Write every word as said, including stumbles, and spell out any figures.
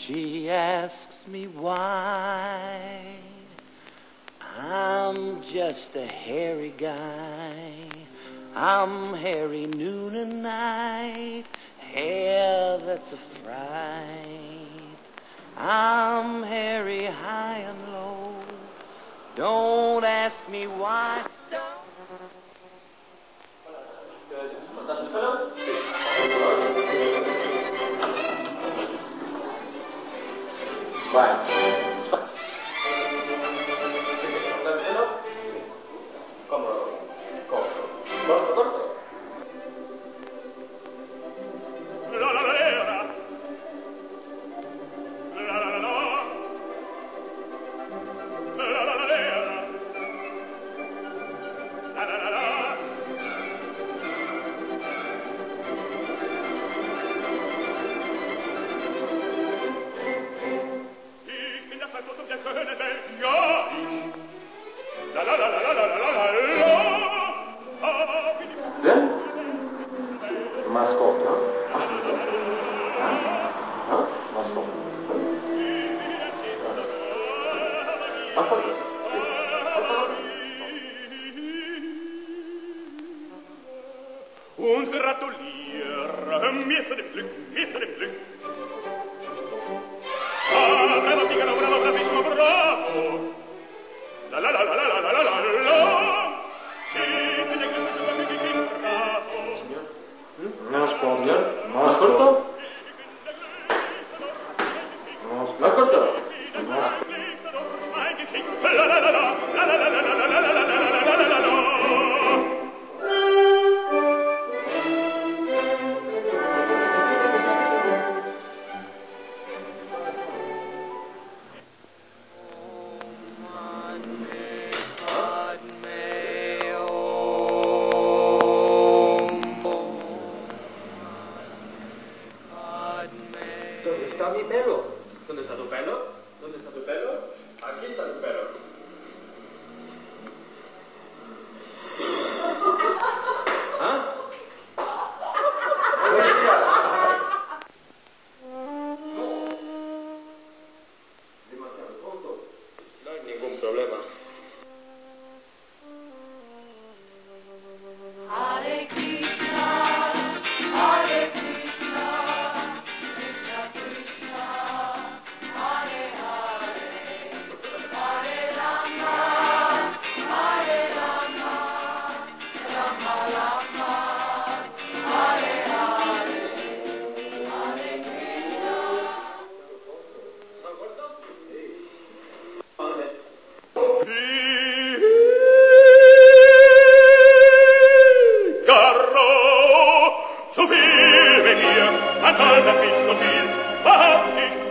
She asks me why. I'm just a hairy guy. I'm hairy noon and night, hair that's a fright. I'm hairy high and low. Don't ask me why. Vai. Cómodo. Corto. Corto, corto. La la la la. La la la la. La la la la. La la la la. Bien. Mascotte, hein? Hein? Hein? Mascotte. Mascotte. Und gratuliere mir zu dem Glück, mir zu dem Glück. Ah, bravo, piccolo, bravo, bravissimo, bravo. La la la la la la la la la. Mascotte. Mascotte. Mascotte. La la la la la la la la la la la la la la la. ¿Dónde está mi pelo? ¿Dónde está tu pelo? ¿Dónde está tu pelo? Aquí está tu pelo. ¿Ah? No. Demasiado pronto. No hay ningún problema. Hare Krishna, Hare Krishna, Krishna Krishna, Hare Hare, Hare Rama, Hare Rama, Rama Rama, Hare Hare, Hare Krishna. Garro, so viel mit dir, an all das nicht so viel, wahrhaftig